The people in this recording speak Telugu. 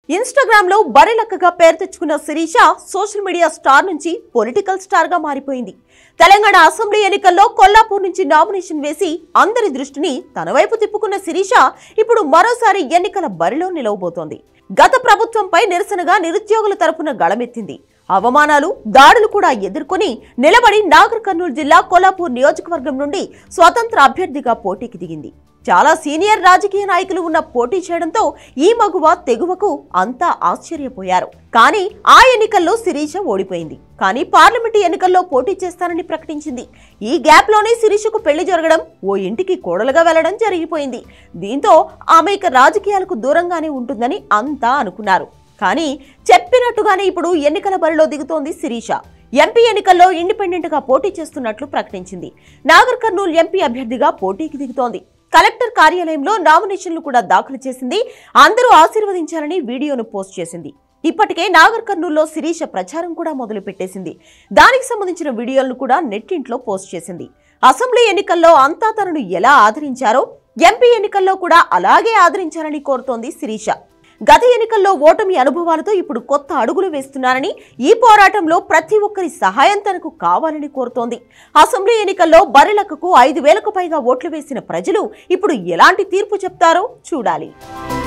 ఇన్‌స్టాగ్రామ్ లో బరిలక్కగా పేరు తెచ్చుకున్న శిరీష సోషల్ మీడియా స్టార్ నుంచి పొలిటికల్ స్టార్ గా మారిపోయింది. తెలంగాణ అసెంబ్లీ ఎన్నికల్లో కొల్లాపూర్ నుంచి నామినేషన్ వేసి అందరి దృష్టిని తన వైపు తిప్పుకున్న శిరీష ఇప్పుడు మరోసారి ఎన్నికల బరిలో నిలవబోతోంది. గత ప్రభుత్వంపై నిరసనగా నిరుద్యోగుల తరపున గళమెత్తింది. అవమానాలు, దాడులు కూడా ఎదుర్కొని నిలబడి నాగర్ కర్నూలు జిల్లా కొల్లాపూర్ నియోజకవర్గం నుండి స్వతంత్ర అభ్యర్థిగా పోటీకి దిగింది. చాలా సీనియర్ రాజకీయ నాయకులు ఉన్న పోటీ చేయడంతో ఈ మగువ తెగువకు అంతా ఆశ్చర్యపోయారు. కానీ ఆ ఎన్నికల్లో శిరీష ఓడిపోయింది. కానీ పార్లమెంటు ఎన్నికల్లో పోటీ చేస్తానని ప్రకటించింది. ఈ గ్యాప్ లోనే శిరీషకు పెళ్లి జరగడం, ఓ ఇంటికి కోడలుగా వెళ్లడం జరిగిపోయింది. దీంతో ఆమె ఇక రాజకీయాలకు దూరంగానే ఉంటుందని అంతా అనుకున్నారు. కానీ చెప్పినట్టుగానే ఇప్పుడు ఎన్నికల బరిలో దిగుతోంది శిరీష. ఎంపీ ఎన్నికల్లో ఇండిపెండెంట్ గా పోటీ చేస్తున్నట్లు ప్రకటించింది. నాగర్ కర్నూలు ఎంపీ అభ్యర్థిగా పోటీకి దిగుతోంది. కలెక్టర్ కార్యాలయంలో నామినేషన్లు కూడా దాఖలు చేసింది. అందరూ ఆశీర్వదించాలని వీడియోను పోస్ట్ చేసింది. ఇప్పటికే నాగర్ కర్నూలులో శిరీష ప్రచారం కూడా మొదలు పెట్టేసింది. దానికి సంబంధించిన వీడియోలను కూడా నెట్టింట్లో పోస్ట్ చేసింది. అసెంబ్లీ ఎన్నికల్లో అంతా తనను ఎలా ఆదరించారో ఎంపీ ఎన్నికల్లో కూడా అలాగే ఆదరించాలని కోరుతోంది శిరీష. గత ఎన్నికల్లో ఓటమి అనుభవాలతో ఇప్పుడు కొత్త అడుగులు వేస్తున్నారని, ఈ పోరాటంలో ప్రతి ఒక్కరి సహాయం తనకు కావాలని కోరుతోంది. అసెంబ్లీ ఎన్నికల్లో బరిలక్కకు 5,000కు పైగా ఓట్లు వేసిన ప్రజలు ఇప్పుడు ఎలాంటి తీర్పు చెప్తారో చూడాలి.